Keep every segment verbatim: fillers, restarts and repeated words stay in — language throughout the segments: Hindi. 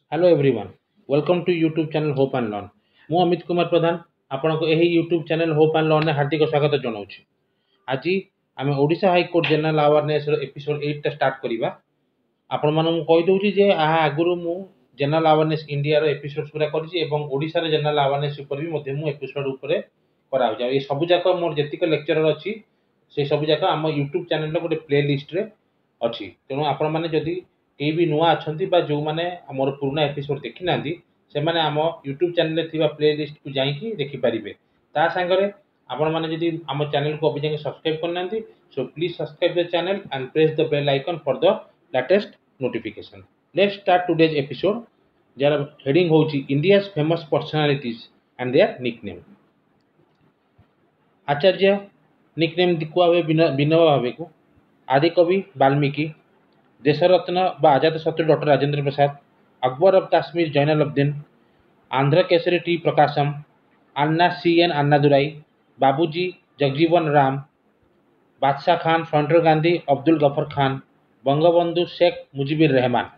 Hello everyone welcome to YouTube channel hope and learn मु अमित कुमार प्रधान आपनको एही YouTube channel hope and learn हार्दिक स्वागत जनाऊँ। आज आम Odisha high court general awareness episode एट टा स्टार्ट करवा। आपण मानू कही दूची जे आ आगुरु मु जनरल अवेयरनेस इंडिया रो एपिसोड पूरा करछि एवं ओडिशा रो जनरल अवेयरनेस ऊपर भी मध्य मु एपिसोड ऊपर करा हो ए सब जाक मोर जेतिक लेक्चरर अछि से सब जाक आम यूट्यूब चैनल रो गोटे प्ले लिस्ट रे अछि। तेणु आपण माने जदि केही भी नुआ अछंती बा जो माने हमर पुराना एपिसोड देखि नांदी से माने हम यूट्यूब चैनल रे थिबा प्ले लिस्ट को जाई देखि परिबे। ता संगरे आपण माने जदि हम चैनल को अभी जाके सब्सक्राइब करनांती so please subscribe the channel and press the bell icon for the latest notification. Let's start today's episode जार हेडिंग होची India's famous personalities and their nickname. Acharya nickname दिकुआ हुए विनोबा भावे को आदिकवि वाल्मीकि, देशरत्न बा Ajatashatru doctor Rajendra Prasad, Akbar of Kashmir Zainul Abidin, Andhra Kesari T Prakasam, Anna C N Annadurai, Babuji Jagjivan Ram, Badshah Khan frontier Gandhi Abdul Ghaffar Khan, Bangabandhu Sheikh Mujibur Rahman.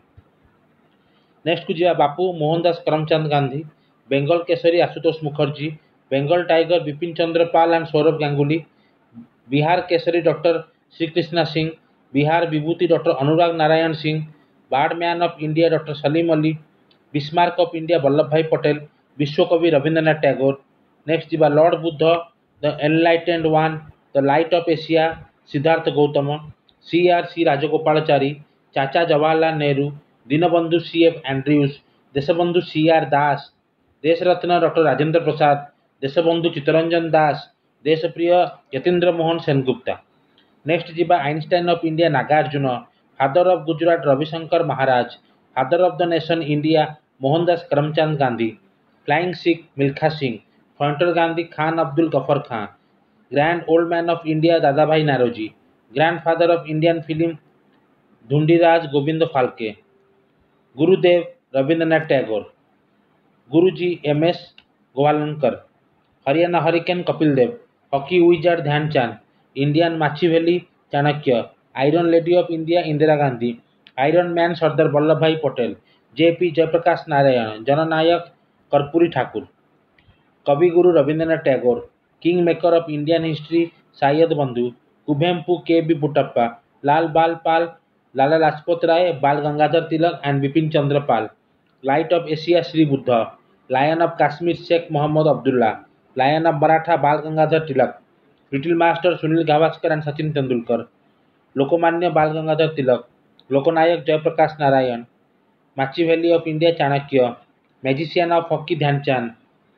Next को जा Bapu Mohandas Karamchand Gandhi, Bengal Kesari Ashutosh Mukherjee, Bengal tiger Bipin Chandra Pal and Sourav Ganguly, Bihar Kesari doctor Shrikrishna Singh, Bihar Vibhuti doctor Anurag Narayan Singh, birdman of India doctor Salim Ali, Bismarck of India Vallabh Bhai Patel, Vishwakavi Rabindranath Tagore. Next जी lord Buddha the enlightened one, the light of Asia Siddhartha Gautam, C R C Rajagopalachari, Chacha Jawaharlal Nehru, Deenbandhu C F Andrews, Deshbandhu C R Das, Deshratna doctor Rajendra Prasad, Deshbandhu Chittaranjan Das, Deshpriya Jatindra Mohan Sengupta. Next जी Einstein of India Nagarjuna, father of Gujarat Ravishankar Maharaj, father of the nation India Mohandas Karamchand Gandhi, flying Sikh Milkha Singh, frontier Gandhi Khan Abdul Ghaffar Khan, grand old man of India Dadabhai Naoroji, grandfather of Indian film Dhundiraj Govind Phalke, Gurudev Rabindranath Tagore, Guruji M S Golwalkar, Haryana hurricane Kapil Dev, hockey wizard Dhyanchand, Indian Machiavelli Chanakya, iron lady of India Indira Gandhi, iron man Sardar Vallabh Bhai Patel, JP Jayaprakash Narayan, Jannayak Karpoori Thakur, Kaviguru Rabindranath Tagore, king maker of Indian history Syed Bandhu, Kuvempu के बी बुट्टप्पा, लाल बाल पाल, लाला Lajpat Rai, Bal Gangadhar Tilak and Bipin Chandra Pal, light of Asia Shri Buddha, lion of Kashmir Sheikh Mohammad Abdullah, lion of Maratha Bal Gangadhar Tilak, little master Sunil Gavaskar and Sachin Tendulkar, Lokmanya Bal Gangadhar Tilak, Loknayak Jayaprakash Narayan, Machiavelli of India Chanakya, magician of hockey Dhyanchand,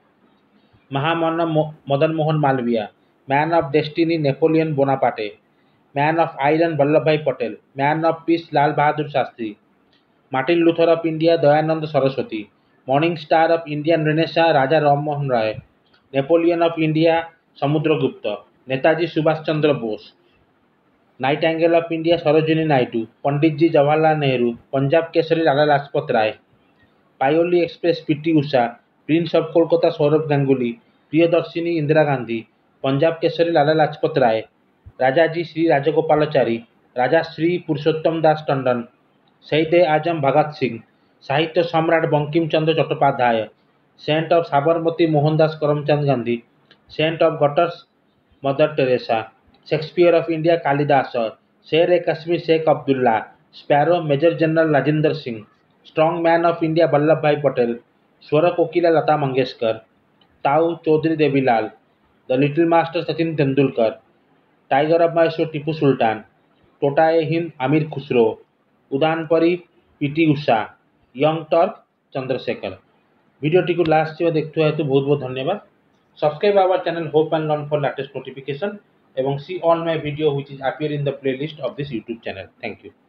Mahamanav Madan Mohan Malaviya, man of destiny Napoleon Bonaparte, man of iron Vallabh Bhai Patel, man of peace Lal Bahadur Shastri, Martin Luther of India Dayanand Saraswati, morning star of Indian renaissance Raja Rammohan Roy, Napoleon of India Samudragupta, Netaji Subhash Chandra Bose, nightingale of India Sarojini Naidu, Pandit ji Jawaharlal Nehru, Punjab Kesari Lala Lajpat Rai, Payyoli express PT Usha, prince of Kolkata Sourav Ganguly, Priyadarshini Indira Gandhi, Punjab Kesari Lala Lajpat Rai, Rajaji Shri Rajagopalachari, Raja Shri Purushottam Das Tandon, Shaheed Azam Bhagat Singh, Sahitya Samrat Bankim Chandra Chattopadhyay, Saint of Sabarmati Mohandas Karamchand Gandhi, saint of gutters mother Teresa, Shakespeare of India Kalidas, Sher e Kashmir Sheikh Abdullah, sparrow major general Rajendra Singh, strong man of India Vallabh Bhai Patel, Swar Kokila Lata Mangeshkar, Tau Chaudhary Devilal, the little master Sachin Tendulkar, tiger of Mysore Tipu Sultan, Tota e Hind Amir Khusro, Udanpari PT Usha, young Turk Chandrashekhar. वीडियोटी को लास्ट से देखते हेतु बहुत बहुत धन्यवाद। Subscribe our channel hope and learn for latest notification एवं see all my video which is appear in the playlist of this YouTube channel. Thank you.